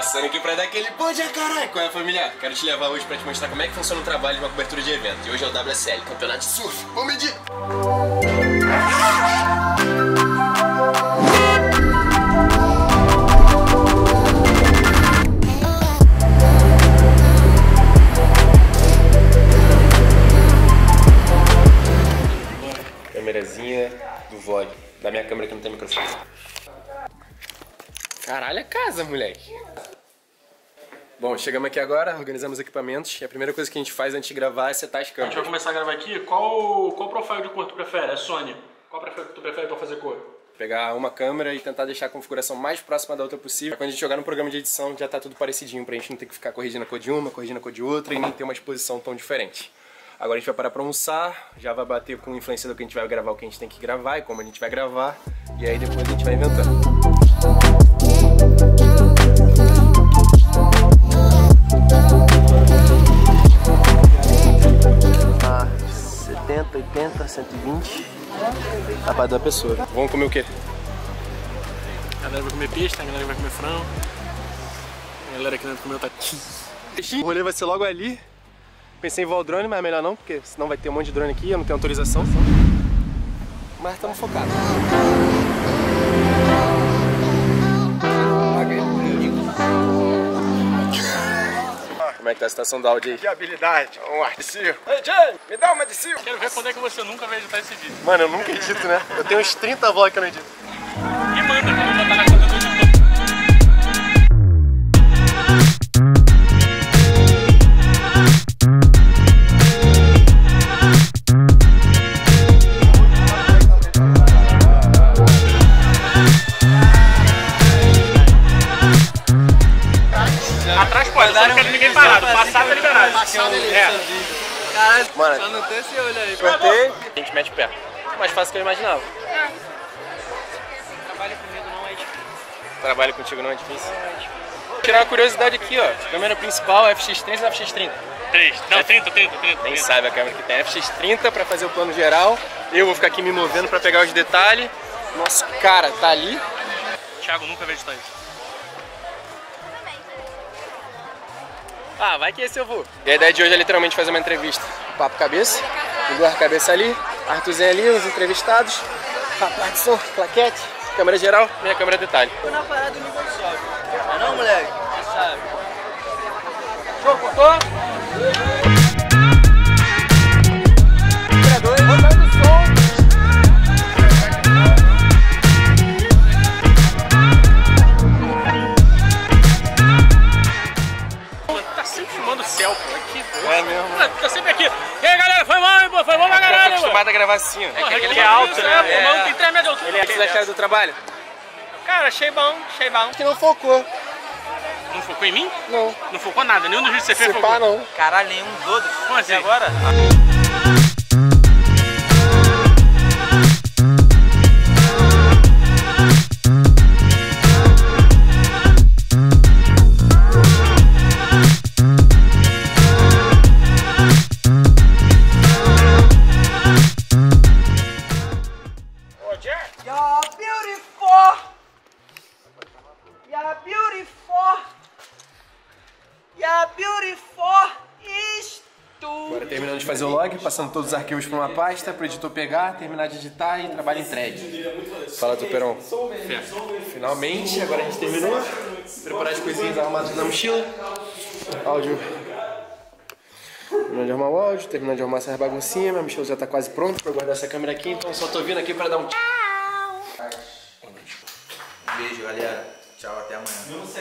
Passando aqui pra dar aquele bom dia, caralho. Qual é, família? Quero te levar hoje pra te mostrar como é que funciona o trabalho de uma cobertura de evento. E hoje é o WSL, Campeonato de Surf. Vamos medir! Câmerazinha do vlog. Da minha câmera que não tem microfone. Caralho, é casa, moleque. Bom, chegamos aqui agora, organizamos os equipamentos. E a primeira coisa que a gente faz antes de gravar é setar as câmeras. A gente vai começar a gravar aqui. Qual profile de cor tu prefere? É Sony. Qual profile tu prefere pra fazer cor? Pegar uma câmera e tentar deixar a configuração mais próxima da outra possível. Quando a gente jogar no programa de edição já tá tudo parecidinho, pra gente não ter que ficar corrigindo a cor de uma, corrigindo a cor de outra e nem ter uma exposição tão diferente. Agora a gente vai parar pra almoçar, já vai bater com o influenciador que a gente vai gravar o que a gente tem que gravar e como a gente vai gravar. E aí depois a gente vai inventando. Ah, 70, 80, 120. Dá pra dar a pessoa. Vamos comer o quê? A galera vai comer peixe, a galera vai comer frango. A galera aqui vai comer o taquinho. O rolê vai ser logo ali. Pensei em voar o drone, mas é melhor não, porque senão vai ter um monte de drone aqui, eu não tenho autorização. Mas estamos focados. Como é que tá a situação do áudio aí? Que habilidade. Um adesivo. Ei, Jay, me dá um adesivo. Quero ver quando é que você nunca vai editar esse vídeo. Mano, eu nunca edito, né? Eu tenho uns 30 vlogs que eu não edito. Me manda, que eu vou botar na conta do editor. Atrás pode, só não quero ninguém parado. Passado é liberado. Caralho, mano, Só não tem esse olho aí. apertei, a gente mete o pé. Mais fácil que eu imaginava. Trabalho comigo não é difícil. Trabalho contigo não é difícil? Vou tirar uma curiosidade aqui, ó. Câmera principal, FX30 ou FX30? 3. Não, 30. Nem sabe a câmera que tem. FX30 pra fazer o plano geral. Eu vou ficar aqui me movendo pra pegar os detalhes. Nosso cara tá ali. Thiago nunca vai editar isso. Ah, vai que esse eu vou. E a ideia de hoje é literalmente fazer uma entrevista. Papo cabeça, duas cabeças ali, Arthurzinho ali, os entrevistados, rapaz de som, claquete, câmera geral, minha câmera detalhe. Tô na parada do nível sobe. É não, moleque? Você sabe. Show, cortou? É mesmo. Tá sempre aqui. E aí, galera, foi mal, pô, foi mal pra Eu tô caralho, mano. acostumado a gravar assim, ó. Porra, aquele que é alto, né? O maluco tem 3 metros de altura. O que vocês acharam do trabalho? Cara, achei bom. Que não focou. Não focou em mim? Não. Não focou nada, nenhum dos vídeos que você fez Se focou. pá, não. Caralho, nenhum dos outros. Como assim? E agora? Agora terminando de fazer o log, passando todos os arquivos para uma pasta, para o editor pegar, terminar de editar e trabalho entregue. Fala, Tuperão. Finalmente, agora a gente terminou. Preparar as coisinhas arrumadas na mochila. Áudio. Terminando de arrumar o áudio, terminando de arrumar essas baguncinhas. Minha mochila já está quase pronta para guardar essa câmera aqui, então só tô vindo aqui para dar um tchau. Beijo, galera. Tchau, até amanhã.